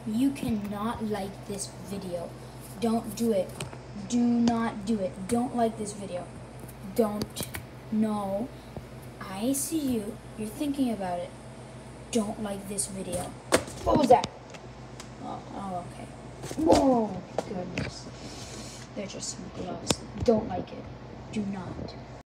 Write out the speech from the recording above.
You cannot like this video. Don't do it. Do not do it. Don't like this video. Don't. No. I see you. You're thinking about it. Don't like this video. What was that? Oh, okay. Whoa, goodness. They're just some gloves. Don't like it. Do not.